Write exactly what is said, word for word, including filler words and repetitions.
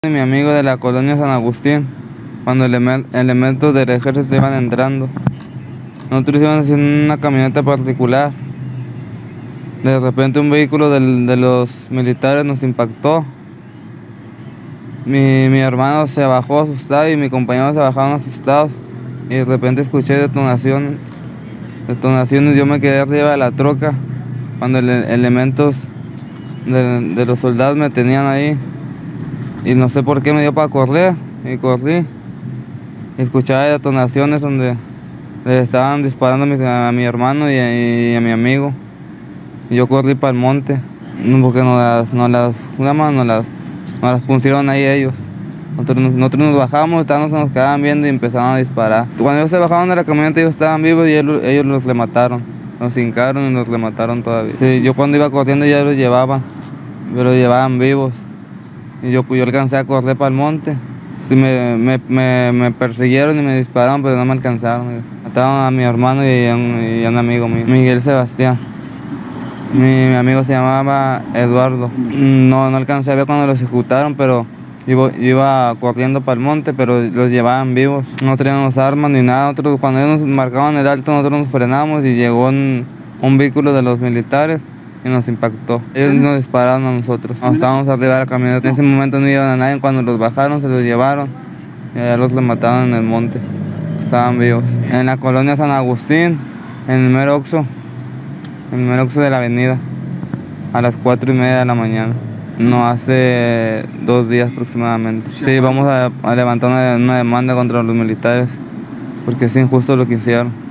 Mi amigo de la colonia San Agustín, cuando elemen- elementos del ejército iban entrando. Nosotros íbamos en una camioneta particular. De repente un vehículo del- de los militares nos impactó. Mi, mi hermano se bajó asustado y mi compañero se bajaron asustados. Y de repente escuché detonación, detonaciones. Yo me quedé arriba de la troca cuando ele- elementos de, de los soldados me tenían ahí. Y no sé por qué me dio para correr, y corrí. Y escuchaba detonaciones donde le estaban disparando a mi, a mi hermano y a, y a mi amigo. Y yo corrí para el monte, no, porque nos las, nos las, una mano, nos las, nos las pusieron ahí ellos. Nosotros, nosotros nos bajamos, estábamos, nos quedaban viendo y empezaron a disparar. Cuando ellos se bajaron de la camioneta, ellos estaban vivos y ellos, ellos los remataron. Nos hincaron y nos remataron todavía. Sí, yo cuando iba corriendo ya los llevaban, pero los llevaban vivos. Y yo, yo alcancé a correr para el monte. Sí, me, me, me, me persiguieron y me dispararon, pero no me alcanzaron. Mataron a mi hermano y a un, y a un amigo mío, Miguel Sebastián. Mi, mi amigo se llamaba Eduardo. No, no alcancé a ver cuando los ejecutaron, pero iba, iba corriendo para el monte, pero los llevaban vivos. No teníamos armas ni nada. Nosotros, cuando ellos nos marcaban el alto, nosotros nos frenamos y llegó un, un vehículo de los militares y nos impactó. Ellos nos dispararon a nosotros. Cuando estábamos arriba de la camioneta, en ese momento no iban a nadie. Cuando los bajaron, se los llevaron y allá los remataron en el monte. Estaban vivos. En la colonia San Agustín, en el mero Oxxo, en el mero Oxxo de la avenida, a las cuatro y media de la mañana. No, hace dos días aproximadamente. Sí, vamos a, a levantar una, una demanda contra los militares porque es injusto lo que hicieron.